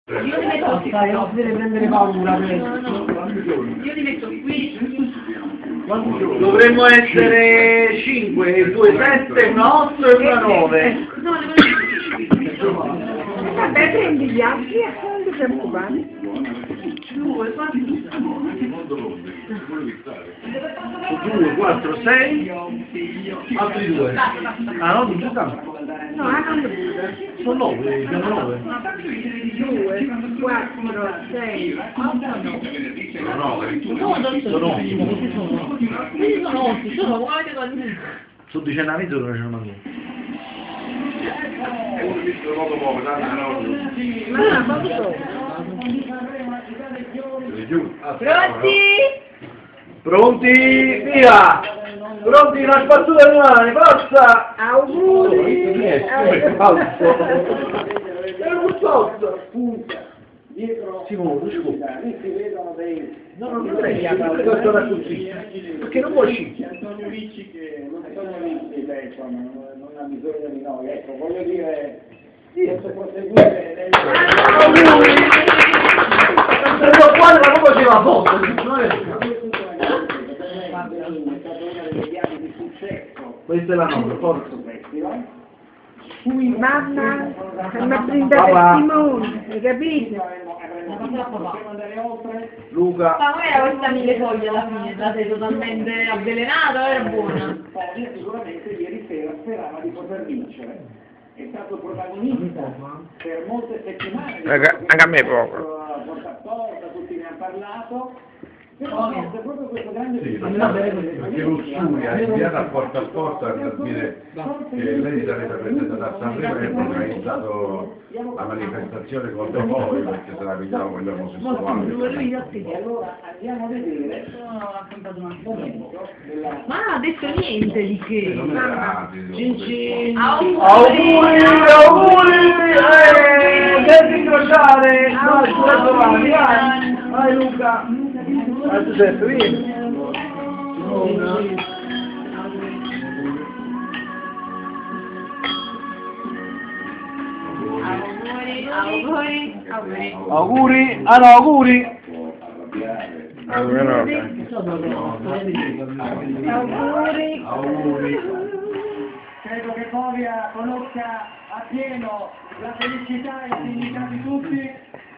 Io li metto qui. Non si deve prendere paura. Io li metto qui. Dovremmo essere 5, 2, 7, una 8 e una 9. Vabbè, prendi gli altri e non ti preoccupare. 2, 4, 2, 4, 6, altri 2. Ah no, non c'è tanto. No, non Sono 9, siamo 9. 2, 4, 6, 8, 9. Sono 8. quindi sono 8, sono uguali con... Sono 19 mezzo che non c'è Ma no, poco. Pronti? Pronti? Via! Pronti? Una spazzatura di mani, forza! Auguri! È falso! È un falso! Si muove, si muove. No, non dovrei, questo da così. Perché non vuoi uscire? Antonio Ricci, beh, insomma, non ha bisogno di noi, ecco, voglio dire, posso proseguire Auguri! Qua ma come faceva la foto? Questa è la nota, forza. Mamma, mi ha brindato il timone, hai capito? Luca. Ma non era questa mille foglie alla fine, sei totalmente avvelenato, era buona. Sicuramente ieri sera sperava di poter vincere. È stato protagonista per molte settimane. Anche a me poco. Porta a porta, tutti ne hanno parlato. Però c'è proprio questo grande Perché Lussuria è inviata a porta per dire che lei sarebbe presentata a Sanremo e ha organizzato la manifestazione contro voi perché se la pigliamo con gli omosessuali. E allora andiamo a vedere. Ma non ha detto niente di che. Non era Auguri, auguri! Devi incrociare! Vai, vai Luca! Vai Giuseppe, vieni! Auguri, auguri. Auguri! Ah no, auguri! Auguri! Auguri! Credo che Povia conosca appieno la felicità e il dignità di tutti.